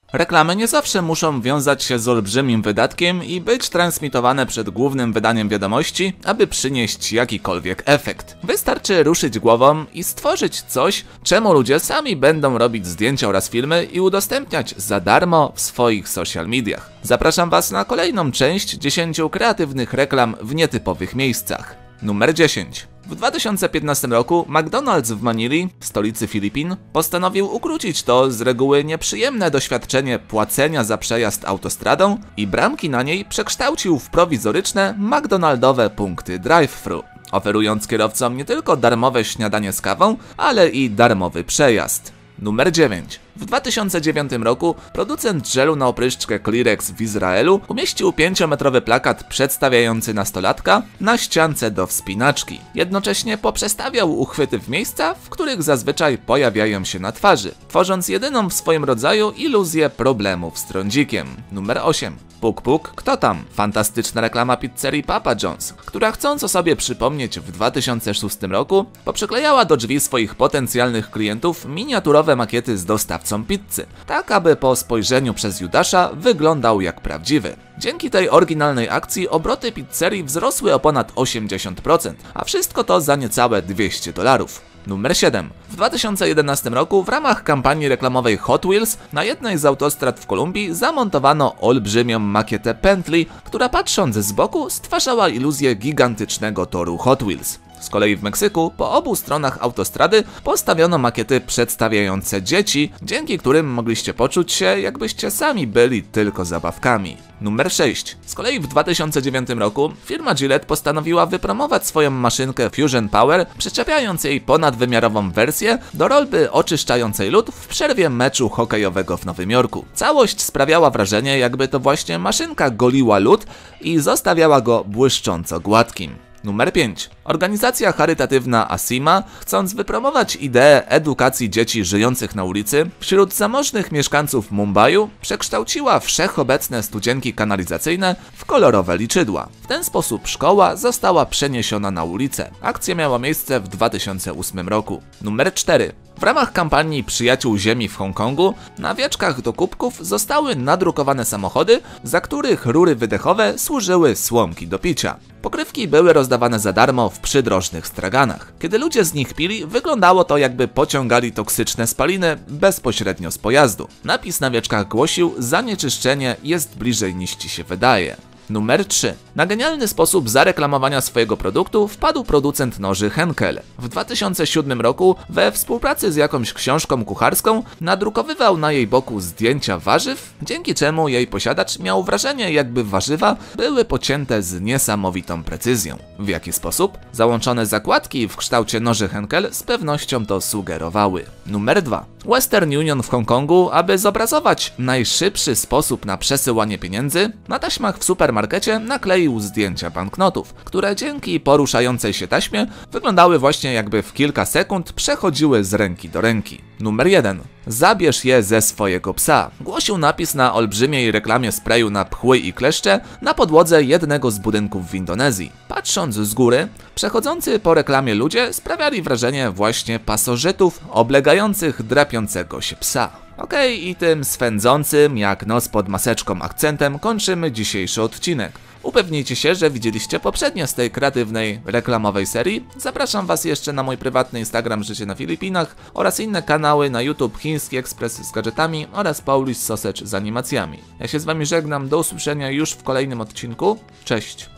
Reklamy nie zawsze muszą wiązać się z olbrzymim wydatkiem i być transmitowane przed głównym wydaniem wiadomości, aby przynieść jakikolwiek efekt. Wystarczy ruszyć głową i stworzyć coś, czemu ludzie sami będą robić zdjęcia oraz filmy i udostępniać za darmo w swoich social mediach. Zapraszam Was na kolejną część 10 kreatywnych reklam w nietypowych miejscach. Numer 10. W 2015 roku McDonald's w Manili, stolicy Filipin, postanowił ukrócić to z reguły nieprzyjemne doświadczenie płacenia za przejazd autostradą i bramki na niej przekształcił w prowizoryczne McDonaldowe punkty drive-thru, oferując kierowcom nie tylko darmowe śniadanie z kawą, ale i darmowy przejazd. Numer 9. W 2009 roku producent żelu na opryszczkę Clearex w Izraelu umieścił 5-metrowy plakat przedstawiający nastolatka na ściance do wspinaczki. Jednocześnie poprzestawiał uchwyty w miejsca, w których zazwyczaj pojawiają się na twarzy, tworząc jedyną w swoim rodzaju iluzję problemów z trądzikiem. Numer 8. Puk puk, kto tam? Fantastyczna reklama pizzerii Papa John's, która chcąc o sobie przypomnieć w 2006 roku, poprzyklejała do drzwi swoich potencjalnych klientów miniaturowe makiety z dostawcą pizzy, tak aby po spojrzeniu przez Judasza wyglądał jak prawdziwy. Dzięki tej oryginalnej akcji obroty pizzerii wzrosły o ponad 80%, a wszystko to za niecałe $200. Numer 7. W 2011 roku w ramach kampanii reklamowej Hot Wheels na jednej z autostrad w Kolumbii zamontowano olbrzymią makietę pętli, która patrząc z boku stwarzała iluzję gigantycznego toru Hot Wheels. Z kolei w Meksyku po obu stronach autostrady postawiono makiety przedstawiające dzieci, dzięki którym mogliście poczuć się, jakbyście sami byli tylko zabawkami. Numer 6. Z kolei w 2009 roku firma Gillette postanowiła wypromować swoją maszynkę Fusion Power, przyczepiając jej ponadwymiarową wersję do rolby oczyszczającej lód w przerwie meczu hokejowego w Nowym Jorku. Całość sprawiała wrażenie, jakby to właśnie maszynka goliła lód i zostawiała go błyszcząco gładkim. Numer 5. Organizacja charytatywna Asima, chcąc wypromować ideę edukacji dzieci żyjących na ulicy, wśród zamożnych mieszkańców Mumbaiu przekształciła wszechobecne studzienki kanalizacyjne w kolorowe liczydła. W ten sposób szkoła została przeniesiona na ulicę. Akcja miała miejsce w 2008 roku. Numer 4. W ramach kampanii Przyjaciół Ziemi w Hongkongu na wieczkach do kubków zostały nadrukowane samochody, za których rury wydechowe służyły słomki do picia. Pokrywki były rozdawane za darmo w przydrożnych straganach. Kiedy ludzie z nich pili, wyglądało to, jakby pociągali toksyczne spaliny bezpośrednio z pojazdu. Napis na wieczkach głosił: zanieczyszczenie jest bliżej niż ci się wydaje. Numer 3. Na genialny sposób zareklamowania swojego produktu wpadł producent noży Henkel. W 2007 roku we współpracy z jakąś książką kucharską nadrukowywał na jej boku zdjęcia warzyw, dzięki czemu jej posiadacz miał wrażenie, jakby warzywa były pocięte z niesamowitą precyzją. W jaki sposób? Załączone zakładki w kształcie noży Henkel z pewnością to sugerowały. Numer 2. Western Union w Hongkongu, aby zobrazować najszybszy sposób na przesyłanie pieniędzy, na taśmach w supermarkecie nakleił zdjęcia banknotów, które dzięki poruszającej się taśmie wyglądały właśnie, jakby w kilka sekund przechodziły z ręki do ręki. Numer 1. Zabierz je ze swojego psa, głosił napis na olbrzymiej reklamie sprayu na pchły i kleszcze na podłodze jednego z budynków w Indonezji. Patrząc z góry, przechodzący po reklamie ludzie sprawiali wrażenie właśnie pasożytów oblegających drapiącego się psa. Okej, i tym swędzącym jak nos pod maseczką akcentem kończymy dzisiejszy odcinek. Upewnijcie się, że widzieliście poprzednie z tej kreatywnej, reklamowej serii. Zapraszam Was jeszcze na mój prywatny Instagram Życie na Filipinach oraz inne kanały na YouTube Chiński Ekspres z gadżetami oraz Polish Sausage z animacjami. Ja się z Wami żegnam, do usłyszenia już w kolejnym odcinku. Cześć!